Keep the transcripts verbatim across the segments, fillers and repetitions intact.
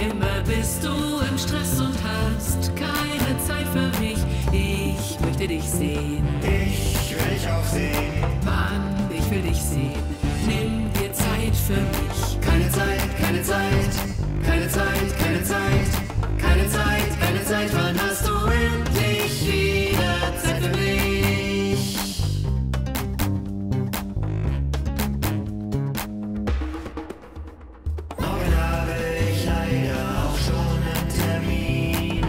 Immer bist du im Stress und hast keine Zeit für mich. Ich möchte dich sehen. Ich will dich auch sehen. Mann, ich will dich sehen. Nimm dir Zeit für mich. Keine Zeit, keine Zeit, keine Zeit, keine Zeit, keine Zeit, keine Zeit. Wann hast du endlich wieder Zeit für mich? Morgen habe ich leider auch schon einen Termin.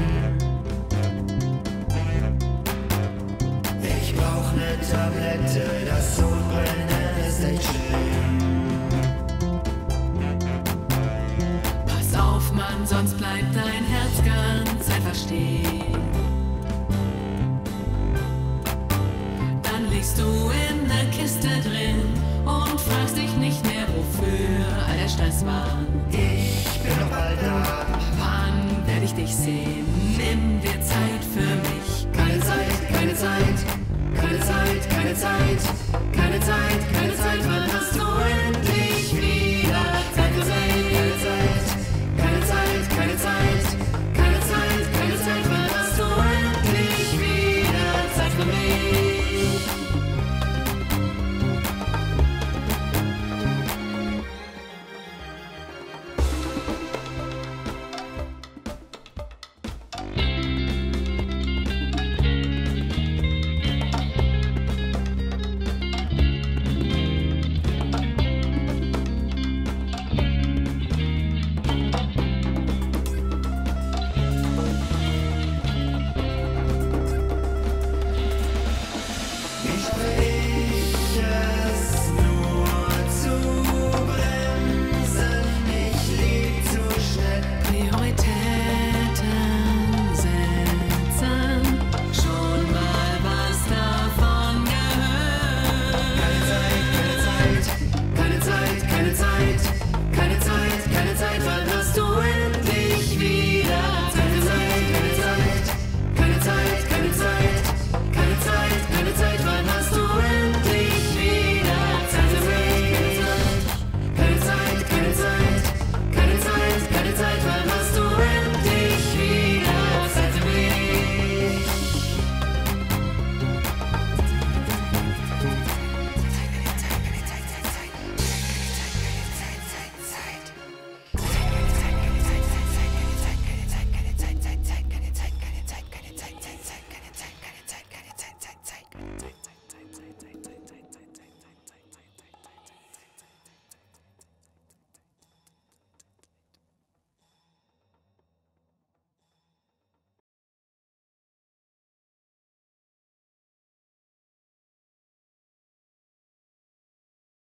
Ich brauch ne Tablette, das Sodbrennen ist echt schlimm. Pass auf, Mann, sonst bleibt dein Herz ganz einfach stehen. Dann liegst du in der Kiste drin und fragst dich nicht mehr, wofür all der Stress war. Ich bin noch bald da. Wann werde ich dich sehen? Nimm dir Zeit für mich. Keine Zeit, keine Zeit, keine Zeit, keine Zeit, keine